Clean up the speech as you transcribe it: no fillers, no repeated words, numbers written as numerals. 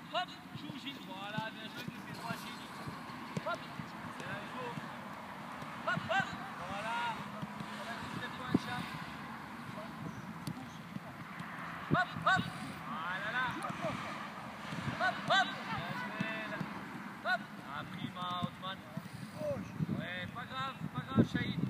hop, joue Gilles, voilà, bien joué, tu fais droit Gilles. Hop, c'est la joue. Hop, hop, voilà. On a tous les points de chape. Hop, hop, voilà là. Hop, hop, bien joué là. Hop, ah, prima, Othman. Ouais, pas grave, Shahid.